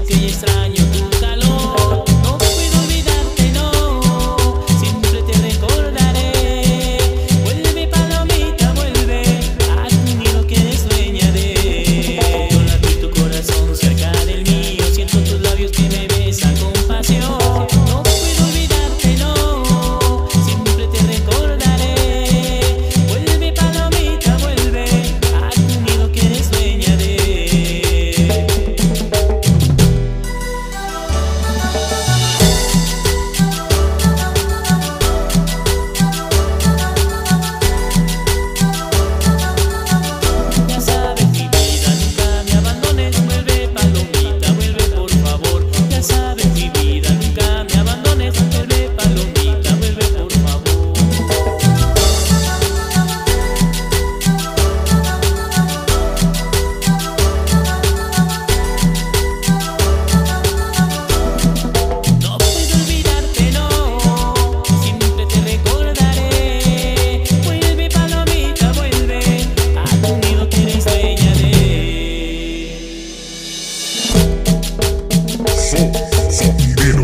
que ya extraño tu calor. No puedo olvidarte, no, siempre te recordaré. Vuelve palomita, vuelve a tu nido que eres dueña de. Yo latir tu corazón cerca del mío, siento tus labios que me besan con pasión. No puedo olvidarte, no, siempre te recordaré. Vuelve palomita, vuelve a tu nido que eres dueña de. Ya sabes mi vida, nunca me abandones. Vuelve palomita, vuelve por favor. Ya sabes mi vida, nunca me abandones. Vuelve palomita, vuelve por favor. No puedo olvidarte, no, siempre te recordaré. Vuelve palomita, vuelve a tu nido que eres dueña de. Sonidero.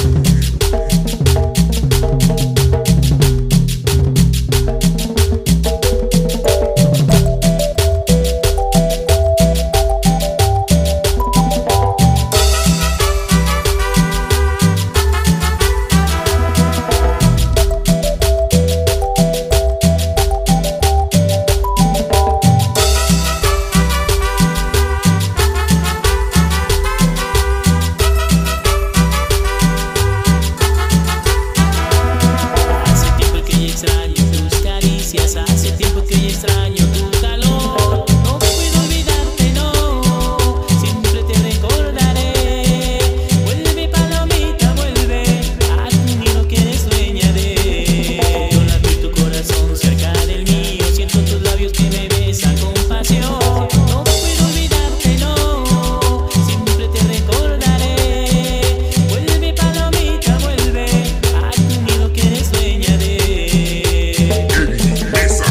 Hace tiempo que ya extraño tus caricias, hace tiempo que ya extraño tu calor. No puedo olvidarte, no, siempre te recordaré. Vuelve palomita, vuelve a tu nido que eres dueña de. Yo latir tu corazón cerca del mío, siento tus labios que me besan con pasión. No puedo olvidarte, no, siempre te recordaré. Vuelve palomita, vuelve a tu nido que eres dueña de. Mesa.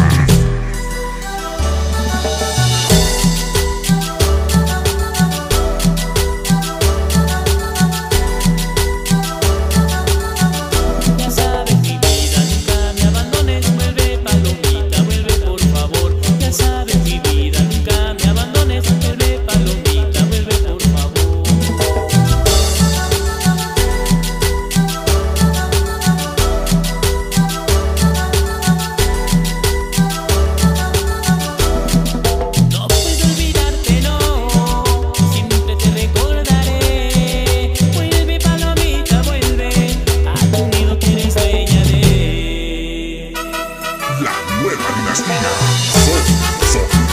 Ya sabes mi vida, nunca me abandones. Vuelve palomita, vuelve por favor. Ya sabes mi vida, nunca me abandones. Vuelve palomita, vuelve por favor. No puedo olvidarte, no, siempre te recordaré. Vuelve palomita, vuelve a tu nido que eres dueña de. La nueva dinastía. Sonidero.